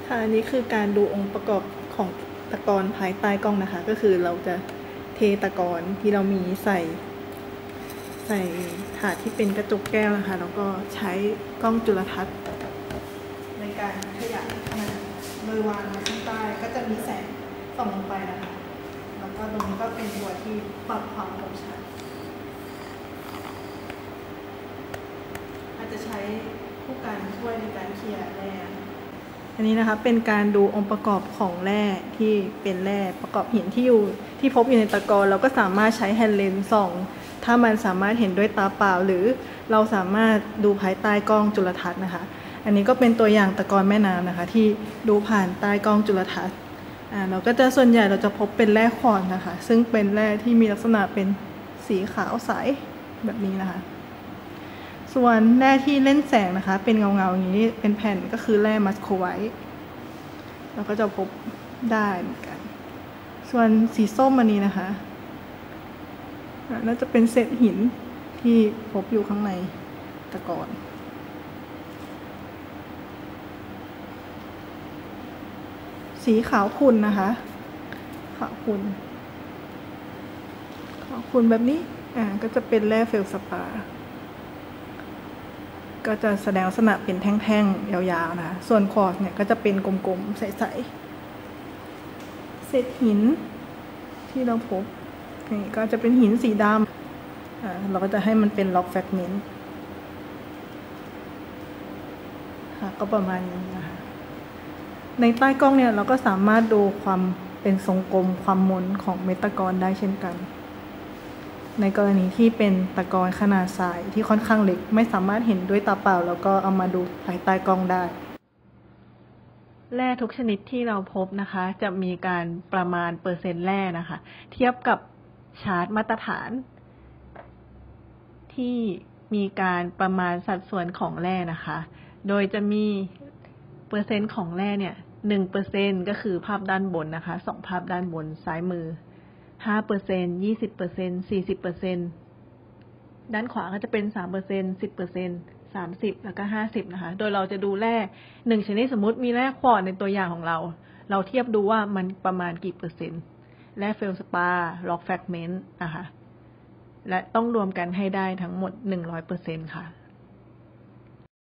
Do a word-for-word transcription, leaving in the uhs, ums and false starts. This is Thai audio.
ค่ะอันนี้คือการดูองค์ประกอบของตะกอนภายใต้กล้องนะคะ ก็คือเราจะเทตะกอนที่เรามีใส่ใส่ถาดที่เป็นกระจกแก้วนะคะแล้วก็ใช้กล้องจุลทรรศน์ในการขยายขนาดโดยวางไว้ข้างใต้ก็จะมีแสงส่องลงไปนะคะแล้วก็ตรงนี้ก็เป็นตัวที่ปรับความคมชัดอาจจะใช้ผู้การช่วยในการเคลียร์แร่อันนี้นะคะเป็นการดูองค์ประกอบของแร่ที่เป็นแร่ประกอบหินที่อยู่ที่พบอยู่ในตะกอนเราก็สามารถใช้แฮนด์เลนส์ส่องถ้ามันสามารถเห็นด้วยตาเปล่าหรือเราสามารถดูภายใต้กล้องจุลทรรศน์นะคะอันนี้ก็เป็นตัวอย่างตะกอนแม่น้ำนะคะที่ดูผ่านใต้กล้องจุลทรรศน์อ่าเราก็จะส่วนใหญ่เราจะพบเป็นแร่ควอร์ตซ์นะคะซึ่งเป็นแร่ที่มีลักษณะเป็นสีขาวใสแบบนี้นะคะส่วนแร่ที่เล่นแสงนะคะเป็นเงาเงาอย่างนี้เป็นแผ่นก็คือแร่มัสโคไวท์เราก็จะพบได้เหมือนกันส่วนสีส้มอันนี้นะคะน่าจะเป็นเศษหินที่พบอยู่ข้างในตะกอนสีขาวขุ่นนะคะขาวขุ่นขาวขุ่นแบบนี้อ่าก็จะเป็นแร่เฟลสปาร์ก็จะแสดงลักษณะเป็นแท่งๆยาวๆนะคะส่วนควอร์ตซ์เนี่ยก็จะเป็นกลมๆใสๆเศษหินที่เราพบนี่ก็จะเป็นหินสีดำอ่าเราก็จะให้มันเป็นล็อกแฟกเมนต์ค่ะก็ประมาณนี้นะคะในใต้กล้องเนี่ยเราก็สามารถดูความเป็นทรงกลมความมนของเม็ดตะกอนได้เช่นกันในกรณีที่เป็นตะกอนขนาดทรายที่ค่อนข้างเล็กไม่สามารถเห็นด้วยตาเปล่าแล้วก็เอามาดูภายใต้กล้องได้แร่ทุกชนิดที่เราพบนะคะจะมีการประมาณเปอร์เซ็นต์แร่นะคะเทียบกับชาร์ตมาตรฐานที่มีการประมาณสัดส่วนของแร่นะคะโดยจะมีเปอร์เซ็นต์ของแร่เนี่ย หนึ่งเปอร์เซ็นต์ ก็คือภาพด้านบนนะคะสองภาพด้านบนซ้ายมือ ห้าเปอร์เซ็นต์ ยี่สิบเปอร์เซ็นต์ สี่สิบเปอร์เซ็นต์ ด้านขวาก็จะเป็น สามเปอร์เซ็นต์ สิบเปอร์เซ็นต์ สามสิบแล้วก็ห้าสิบนะคะโดยเราจะดูแร่หนึ่งชนิดสมมุติมีแร่ควอร์ตซ์ในตัวอย่างของเราเราเทียบดูว่ามันประมาณกี่เปอร์เซ็นต์แร่เฟลสปาร์ล็อกแฟกเมนต์นะคะและต้องรวมกันให้ได้ทั้งหมด หนึ่งร้อยเปอร์เซ็นต์ ค่ะ